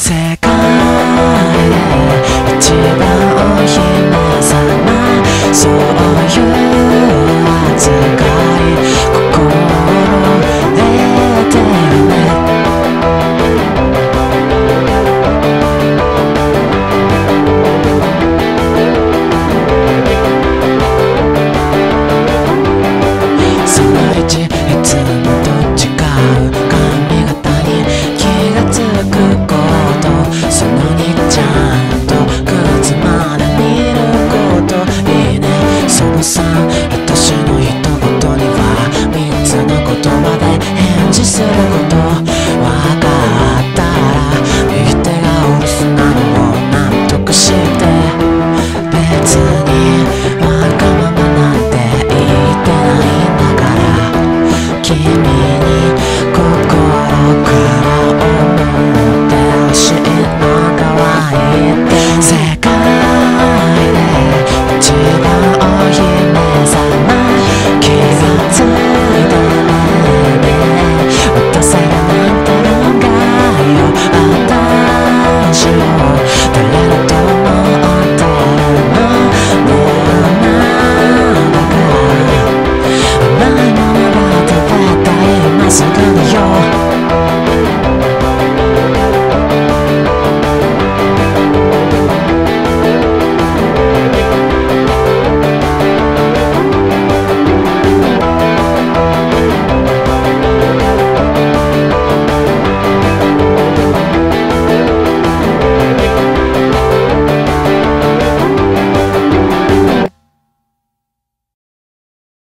世界で一番お姫様、そういう扱い心得てるね。その1、いつもと違う髪型に気がつくこと、その2、ちゃんと靴まで見ること、いいね。その3、私の一言には3つの言葉で返事すること。